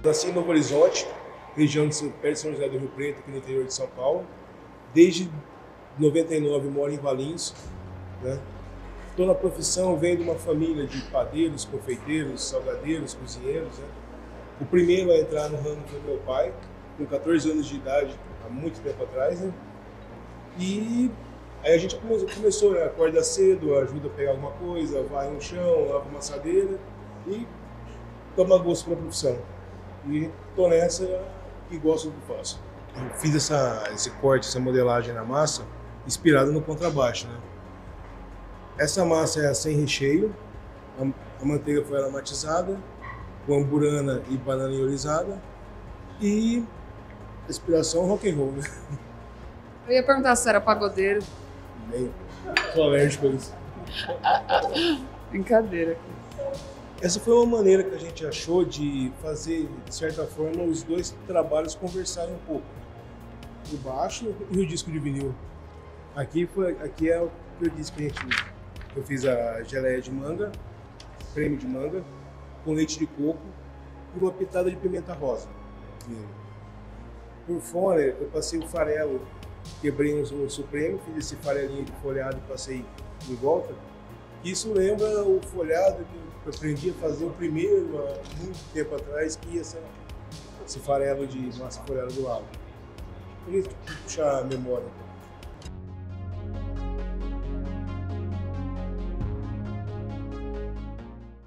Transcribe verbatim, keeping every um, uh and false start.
Nasci em Novo Horizonte, região de perto de São José do Rio Preto, aqui no interior de São Paulo. Desde noventa e nove moro em Valinhos, né? Estou na profissão, venho de uma família de padeiros, confeiteiros, salgadeiros, cozinheiros, né? O primeiro a entrar no ramo foi meu pai, com quatorze anos de idade, há muito tempo atrás, né? E aí a gente começou, começou né? Acorda cedo, ajuda a pegar alguma coisa, vai no chão, lava uma assadeira e toma gosto pela profissão. E tô nessa e gosto do que faço. Eu fiz essa, esse corte, essa modelagem na massa, inspirado no contrabaixo, né? Essa massa é sem recheio, a, a manteiga foi aromatizada, com amburana e banana iorizada, e a inspiração rock and roll, né? Eu ia perguntar se era pagodeiro. Nem, sou alérgico a isso. Brincadeira. Essa foi uma maneira que a gente achou de fazer, de certa forma, os dois trabalhos conversarem um pouco. O baixo e o disco de vinil. Aqui, foi, aqui é o que eu disse que a gente... Eu fiz a geleia de manga, creme de manga, com leite de coco e uma pitada de pimenta rosa. Por fora, eu passei o farelo, quebrei o supremo, fiz esse farelinho de folhado e passei em volta. Isso lembra o folhado que eu aprendi a fazer o primeiro, há muito tempo atrás, que ia ser esse farelo de massa folhada do lado. Por isso, puxar a memória.